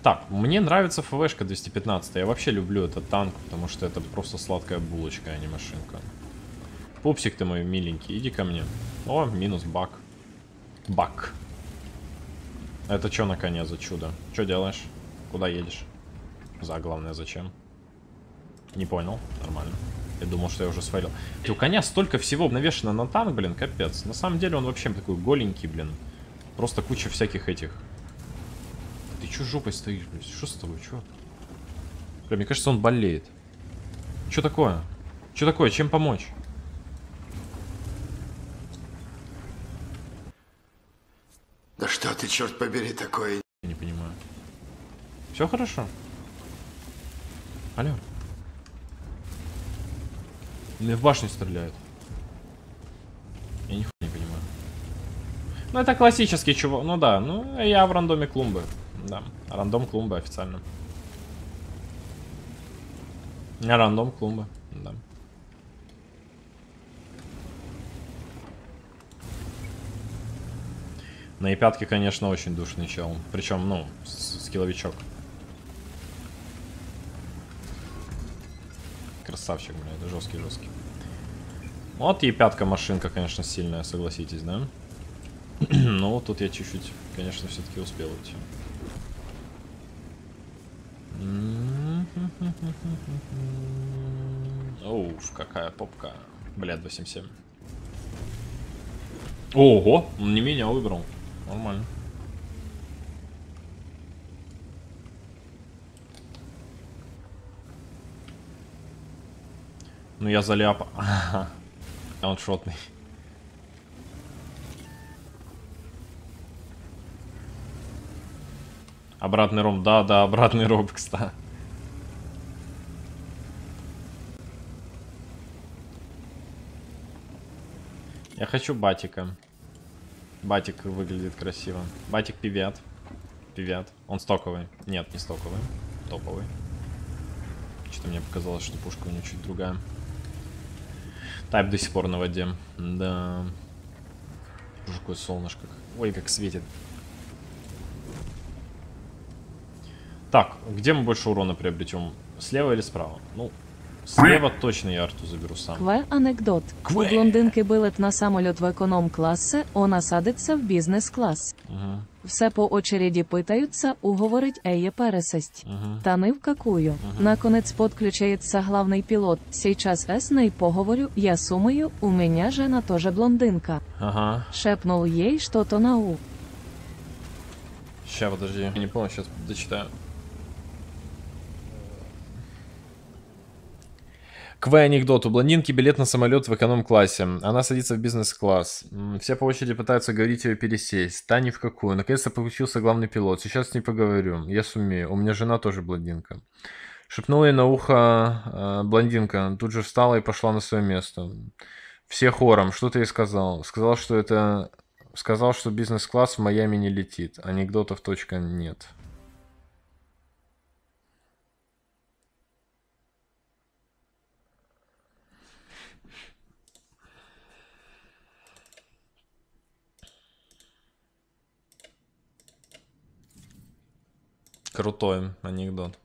Так, мне нравится ФВшка 215. Я вообще люблю этот танк, потому что это просто сладкая булочка, а не машинка. Пупсик ты мой миленький, иди ко мне. О, минус бак. Бак. Это что на коне за чудо? Что делаешь? Куда едешь? Главное, зачем? Не понял. Нормально. Я думал, что я уже свалил. И у коня столько всего навешано на танк, блин, капец. На самом деле он вообще такой голенький, блин. Просто куча всяких этих. Ты чё жопой стоишь, блин? Что с тобой, чё? Бля, мне кажется, он болеет. Чё такое? Чё такое? Чем помочь? Да что ты, черт побери, такое? Я не понимаю. Все хорошо? Алло. Мне в башню стреляют. Я нихуя не понимаю. Ну, это классический чувак. Ну да, ну я в рандоме клумбы. Да, рандом клумбы официально. Рандом клумбы, да. На e5, конечно, очень душный чел. Причем, ну, скилловичок. Красавчик, бля, это жесткий. Вот e5 машинка, конечно, сильная, согласитесь, да? Ну, тут я чуть-чуть, конечно, все-таки успел уйти. Уф, какая попка. Бля, 277. Ого, он не меня выбрал. Нормально. Ну я заляпа. Ага. Он шотный. Обратный ром. Да, обратный ром, кстати. Я хочу батика. Батик выглядит красиво. Батик пивят. Пивят. Он стоковый. Нет, не стоковый. Топовый. Что-то мне показалось, что пушка у него чуть другая. Тайп до сих пор на воде. Да. Боже, какое солнышко. Ой, как светит. Так, где мы больше урона приобретем? Слева или справа? Ну, слева точно я арту заберу сам. Анекдот. У блондинки билет на самоліт в економ-класи, вона садиться в бізнес-клас. Все по очереді питаються, уговорить Эйе пересесть. Та не в какую. Наконец подключается главный пилот. Сейчас с ней поговорю, я сумаю, у меня жена тоже блондинка. Ага. Шепнул ей что-то на у. Сейчас, подожди, я не помню, сейчас дочитаю. Анекдот. У блондинки билет на самолет в эконом-классе. Она садится в бизнес-класс. Все по очереди пытаются говорить ее пересесть. Та ни в какую. Наконец-то получился главный пилот. Сейчас с ней поговорю. Я сумею. У меня жена тоже блондинка. Шепнула ей на ухо блондинка. Тут же встала и пошла на свое место. Все хором. Что ты ей сказал? Сказал, что бизнес-класс в Майами не летит. Анекдотов точка нет. Крутой анекдот.